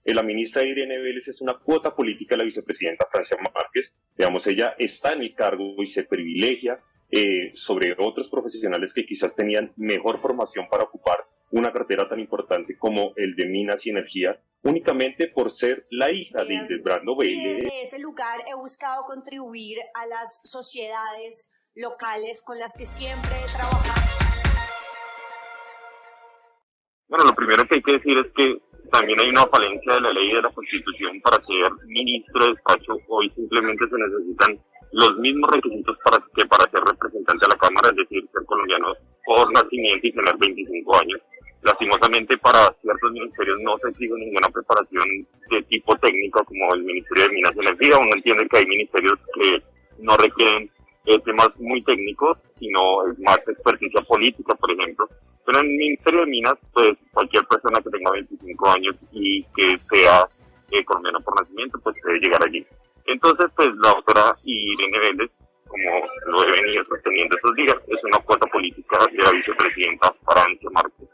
La ministra Irene Vélez es una cuota política de la vicepresidenta Francia Márquez. Digamos, ella está en el cargo y se privilegia sobre otros profesionales que quizás tenían mejor formación para ocupar una cartera tan importante como el de Minas y Energía, únicamente por ser la hija de Hildebrando Vélez. Y desde ese lugar he buscado contribuir a las sociedades locales con las que siempre he trabajado. Bueno, lo primero que hay que decir es que también hay una falencia de la ley y de la Constitución para ser ministro de despacho. Hoy simplemente se necesitan los mismos requisitos para ser representante de la Cámara, es decir, ser colombiano por nacimiento y tener 25 años. Lastimosamente, para ciertos ministerios no se exige ninguna preparación de tipo técnico como el Ministerio de Minas y Energía. Uno entiende que hay ministerios que no requieren temas muy técnicos, sino más experticia política, por ejemplo. Pero en el Ministerio de Minas, pues cualquier persona que tenga 25 años y que sea colombiano por nacimiento, pues puede llegar allí. Entonces, pues la doctora Irene Vélez, como lo he venido sosteniendo estos días, es una cuota política de la vicepresidenta Francia Márquez.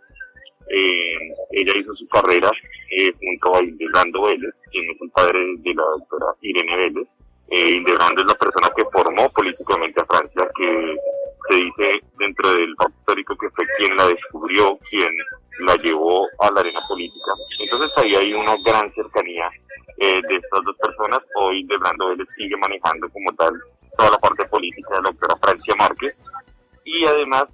Ella hizo su carrera junto a Hildebrando Vélez, quien es el padre de la doctora Irene Vélez. Hildebrando es la persona que formó políticamente a Francia, que se dice dentro del pacto histórico que fue quien la descubrió, quien la llevó a la arena política. Entonces ahí hay una gran cercanía de estas dos personas. Hoy Hildebrando Vélez sigue manejando como tal toda la parte política de la doctora Francia Márquez, y además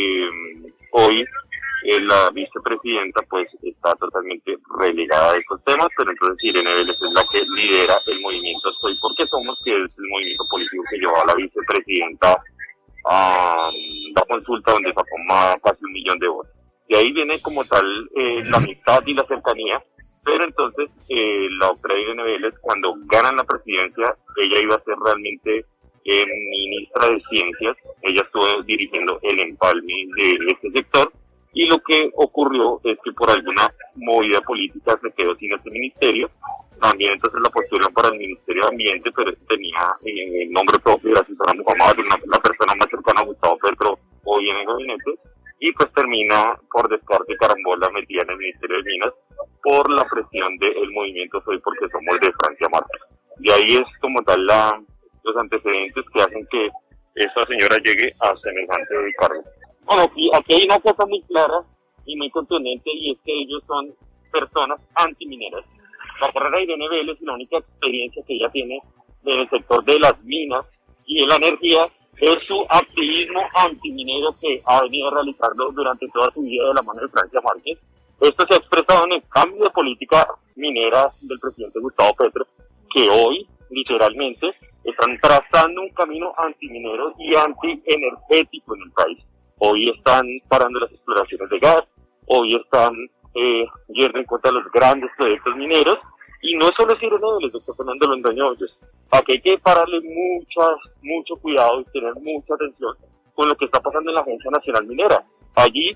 hoy la vicepresidenta pues está totalmente relegada de estos temas, pero entonces Irene Vélez es la que lidera el movimiento Soy Porque Somos, que es el movimiento político que llevó a la vicepresidenta a la consulta donde sacó casi 1 millón de votos. De ahí viene como tal la amistad y la cercanía, pero entonces la doctora Irene Vélez, cuando ganan la presidencia, ella iba a ser realmente ministra de Ciencias. Ella estuvo dirigiendo el empalme de este sector, y lo que ocurrió es que por alguna movida política se quedó sin este ministerio. También entonces la postularon para el Ministerio de Ambiente, pero tenía el nombre propio de la asesora Muhammad, la persona más cercana a Gustavo Petro hoy en el gabinete, y pues termina por descarte carambola metida en el Ministerio de Minas por la presión del movimiento Soy Porque Somos de Francia Márquez. De ahí es como tal los antecedentes que hacen que esta señora llegue a semejante cargo. Bueno, aquí hay una cosa muy clara y muy contundente, y es que ellos son personas antimineras. La carrera de Irene Vélez y la única experiencia que ella tiene en el sector de las minas y de la energía es su activismo antiminero, que ha venido realizando durante toda su vida de la mano de Francia Márquez. Esto se ha expresado en el cambio de política minera del presidente Gustavo Petro, que hoy, literalmente, están trazando un camino antiminero y antienergético en el país. Hoy están parando las exploraciones de gas, hoy están yendo en contra de los grandes proyectos mineros, y no solo es Irene Vélez, doctor Fernando Londoño Hoyos. Aquí hay que pararle mucho cuidado y tener mucha atención con lo que está pasando en la Agencia Nacional Minera. Allí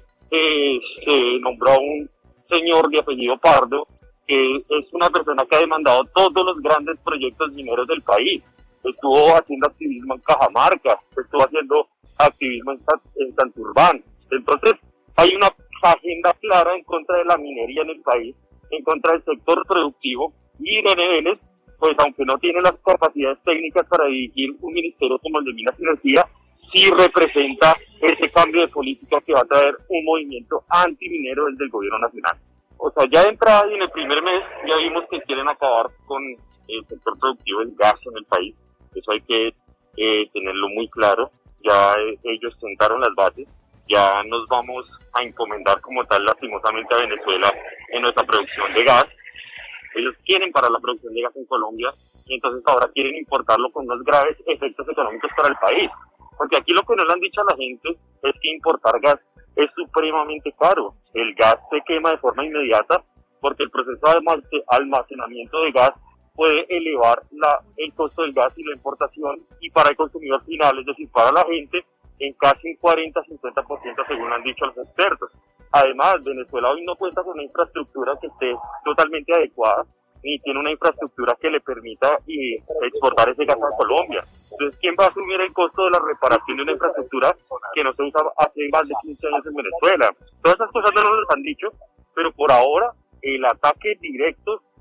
se nombró a un señor de apellido Pardo, que es una persona que ha demandado todos los grandes proyectos mineros del país. Estuvo haciendo activismo en Cajamarca, estuvo haciendo activismo en Santurbán. Entonces, hay una agenda clara en contra de la minería en el país, en contra del sector productivo, y Irene Vélez, pues aunque no tiene las capacidades técnicas para dirigir un ministerio como el de Minas y Energía, sí representa ese cambio de política que va a traer un movimiento antiminero desde el gobierno nacional. O sea, ya de entrada y en el primer mes ya vimos que quieren acabar con el sector productivo del gas en el país. Eso hay que tenerlo muy claro. Ya ellos sentaron las bases, ya nos vamos a encomendar como tal lastimosamente a Venezuela en nuestra producción de gas. Ellos quieren parar la producción de gas en Colombia, y entonces ahora quieren importarlo con unos graves efectos económicos para el país. Porque aquí lo que no le han dicho a la gente es que importar gas es supremamente caro. El gas se quema de forma inmediata porque el proceso de almacenamiento de gas puede elevar el costo del gas y la importación, y para el consumidor final, es decir, para la gente, en casi un 40-50% según han dicho los expertos. Además, Venezuela hoy no cuenta con una infraestructura que esté totalmente adecuada, ni tiene una infraestructura que le permita exportar ese gas a Colombia. Entonces, ¿quién va a asumir el costo de la reparación de una infraestructura que no se usa hace más de 15 años en Venezuela? Todas esas cosas no nos las han dicho, pero por ahora el ataque directo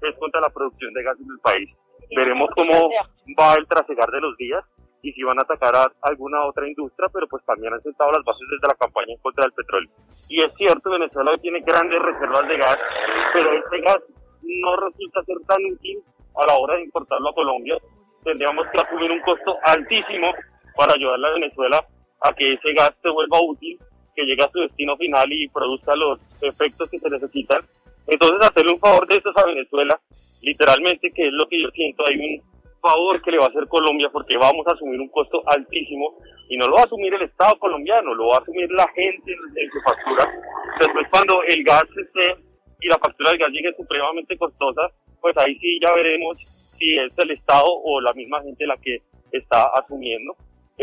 es contra la producción de gas en el país. Veremos cómo va el trasegar de los días y si van a atacar a alguna otra industria, pero pues también han sentado las bases desde la campaña en contra del petróleo. Y es cierto, Venezuela hoy tiene grandes reservas de gas, pero este gas no resulta ser tan útil a la hora de importarlo a Colombia. Tendríamos que asumir un costo altísimo para ayudarle a Venezuela a que ese gas se vuelva útil, que llegue a su destino final y produzca los efectos que se necesitan. Entonces, hacerle un favor de estos a Venezuela, literalmente, que es lo que yo siento, hay un favor que le va a hacer Colombia, porque vamos a asumir un costo altísimo, y no lo va a asumir el Estado colombiano, lo va a asumir la gente en su factura. Después, cuando el gas esté y la factura del gas llegue supremamente costosa, pues ahí sí ya veremos si es el Estado o la misma gente la que está asumiendo.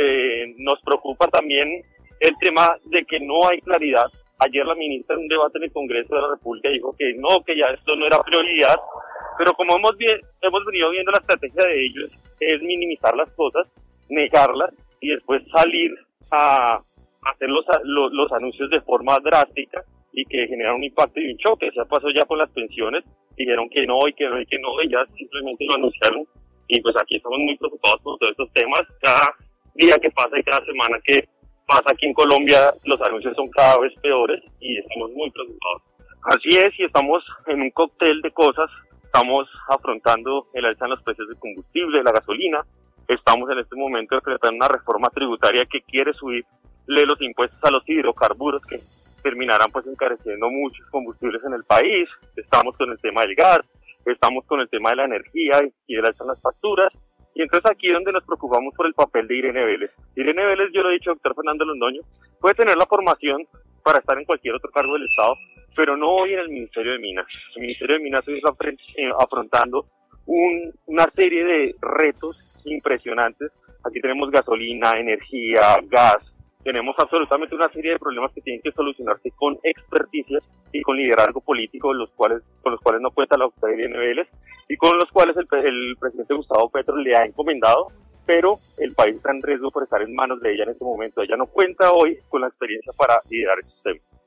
Nos preocupa también el tema de que no hay claridad. Ayer la ministra en un debate en el Congreso de la República dijo que no, que ya esto no era prioridad, pero como hemos venido viendo, la estrategia de ellos es minimizar las cosas, negarlas y después salir a hacer los anuncios de forma drástica y que generan un impacto y un choque. Se pasó ya con las pensiones, dijeron que no y que no y que no, y ya simplemente lo anunciaron. Y pues aquí estamos muy preocupados por todos estos temas. Cada día que pasa y cada semana que pasa aquí en Colombia, los anuncios son cada vez peores y estamos muy preocupados. Así es, y estamos en un cóctel de cosas. Estamos afrontando el alza en los precios de combustible, la gasolina. Estamos en este momento enfrentando una reforma tributaria que quiere subirle los impuestos a los hidrocarburos, que terminarán pues encareciendo muchos combustibles en el país. Estamos con el tema del gas, estamos con el tema de la energía y el alza en las facturas. Y entonces aquí es donde nos preocupamos por el papel de Irene Vélez. Irene Vélez, yo lo he dicho, doctor Fernando Londoño, puede tener la formación para estar en cualquier otro cargo del Estado, pero no hoy en el Ministerio de Minas. El Ministerio de Minas hoy está afrontando una serie de retos impresionantes. Aquí tenemos gasolina, energía, gas. Tenemos absolutamente una serie de problemas que tienen que solucionarse con experticia y con liderazgo político, con los cuales no cuenta la doctora Irene Vélez y con los cuales el presidente Gustavo Petro le ha encomendado, pero el país está en riesgo por estar en manos de ella en este momento. Ella no cuenta hoy con la experiencia para liderar estos temas.